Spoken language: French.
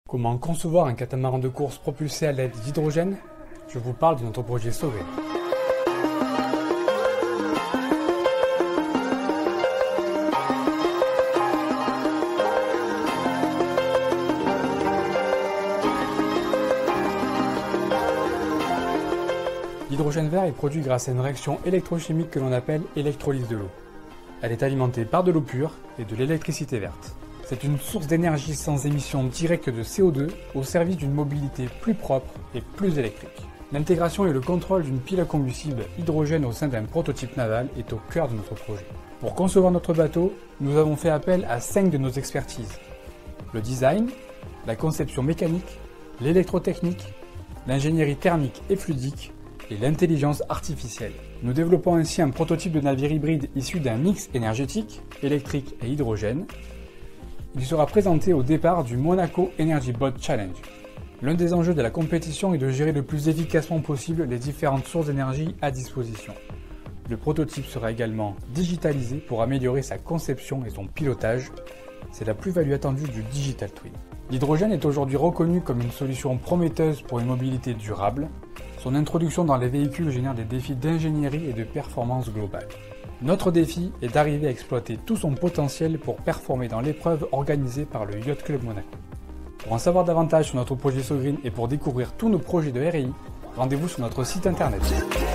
Comment concevoir un catamaran de course propulsé à l'aide d'hydrogène? Je vous parle de notre projet Sovereign. L'hydrogène vert est produit grâce à une réaction électrochimique que l'on appelle électrolyse de l'eau. Elle est alimentée par de l'eau pure et de l'électricité verte. C'est une source d'énergie sans émission directe de CO2 au service d'une mobilité plus propre et plus électrique. L'intégration et le contrôle d'une pile à combustible hydrogène au sein d'un prototype naval est au cœur de notre projet. Pour concevoir notre bateau, nous avons fait appel à 5 de nos expertises. Le design, la conception mécanique, l'électrotechnique, l'ingénierie thermique et fluidique et l'intelligence artificielle. Nous développons ainsi un prototype de navire hybride issu d'un mix énergétique, électrique et hydrogène. Il sera présenté au départ du Monaco Energy Boat Challenge. L'un des enjeux de la compétition est de gérer le plus efficacement possible les différentes sources d'énergie à disposition. Le prototype sera également digitalisé pour améliorer sa conception et son pilotage. C'est la plus-value attendue du Digital Twin. L'hydrogène est aujourd'hui reconnu comme une solution prometteuse pour une mobilité durable. Son introduction dans les véhicules génère des défis d'ingénierie et de performance globale. Notre défi est d'arriver à exploiter tout son potentiel pour performer dans l'épreuve organisée par le Yacht Club Monaco. Pour en savoir davantage sur notre projet Sovereign et pour découvrir tous nos projets de RI, rendez-vous sur notre site internet.